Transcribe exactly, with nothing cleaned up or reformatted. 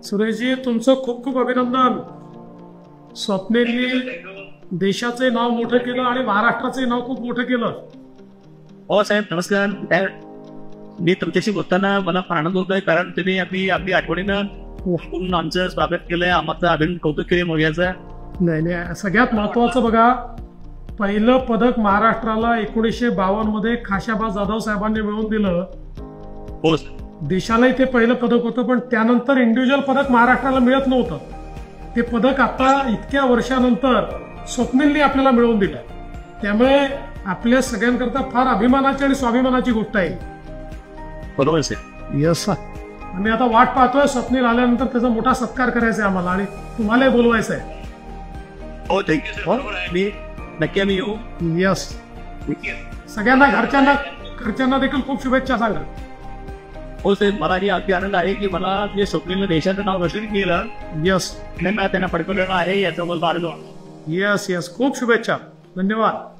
सुरेशजी, तुमचं खूप खूप अभिनंदन. स्वप्नेलनी देशाचे नाव मोठं केलं आणि महाराष्ट्राचे नाव खूप मोठं केलं. हो साहेब, नमस्कार. त्या मी तुमच्याशी बोलताना मला फार आनंद होतोय, कारण तुम्ही आपली आपली आठवणीनं खूप आमचं स्वागत केलंय, आमचं अभिनंदन कौतुक केले मोर्याचं. नाही नाही, सगळ्यात महत्वाचं बघा, पहिलं पदक महाराष्ट्राला एकोणीसशे बावन्न मध्ये खाशाबा जाधव साहेबांनी मिळवून दिलं. हो, देशालाही ते पहिलं पदक होतं, पण त्यानंतर इंडिव्हिज्युअल पदक महाराष्ट्राला मिळत नव्हतं. ते पदक आता इतक्या वर्षानंतर स्वप्नीलनी आपल्याला मिळवून दिलं. त्यामुळे आपल्या सगळ्यांकरता फार अभिमानाची आणि स्वाभिमानाची गोष्ट आहे. बरोबर सर. Yes sir. आम्ही आता वाट पाहतोय स्वप्नील आल्यानंतर त्याचा मोठा सत्कार करायचा आहे आम्हाला, आणि तुम्हालाही बोलवायचं आहे. हो, थँक्यू सर. मी नक्की आम्ही येऊ. यस. सगळ्यांना घरच्यांना घरच्यांना देखील खूप शुभेच्छा सांगा. हो साहेब, मला ही अगदी आनंद आहे की मला जे स्वप्नीलनं देशाचं नाव रोशन केलं. यस. त्यांना त्यांना पडकवलेलं आहे याचं मला फार. यस यस, खूप शुभेच्छा. धन्यवाद.